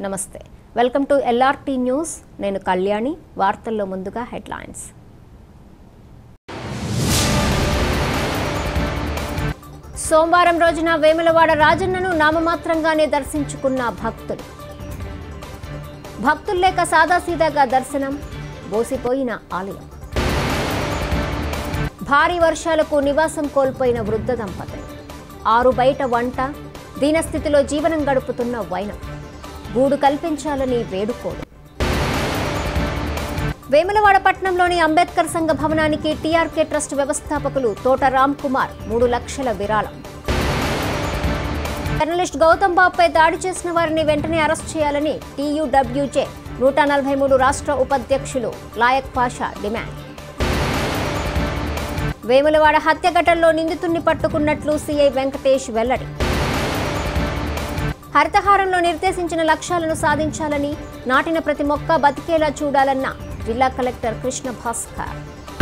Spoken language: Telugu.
నమస్తే వెల్కమ్ టు ఎల్ఆర్టీ న్యూస్ నేను కళ్యాణి వార్తల్లో ముందుగా హెడ్లైన్స్ సోమవారం రోజున వేములవాడ రాజన్నను నామమాత్రంగానే దర్శించుకున్న భక్తులు లేక సాదాసీదాగా దర్శనం బోసిపోయిన ఆలయం భారీ వర్షాలకు నివాసం కోల్పోయిన వృద్ధ దంపతులు ఆరు బయట వంట దీనస్థితిలో జీవనం గడుపుతున్న వైనం గూడు కల్పించాలని వేడుకోలు వేములవాడ పట్టణంలోని అంబేద్కర్ సంఘ భవనానికి టీఆర్కే ట్రస్ట్ వ్యవస్థాపకులు తోట రామ్ కుమార్ 3 లక్షల విరాళం జర్నలిస్ట్ గౌతమ్ బాబుపై దాడి చేసిన వారిని వెంటనే అరెస్ట్ చేయాలని టీయూడబ్ల్యూజే 143 రాష్ట్ర ఉపాధ్యక్షులు లాయక్ పాషా డిమాండ్ వేములవాడ హత్య ఘటనలో నిందితుడిని పట్టుకున్నట్లు సీఐ వెంకటేష్ వెల్లడి హరితహారంలో నిర్దేశించిన లక్ష్యాలను సాధించాలని నాటిన ప్రతి మొక్క బతికేలా చూడాలన్న జిల్లా కలెక్టర్ కృష్ణ భాస్కర్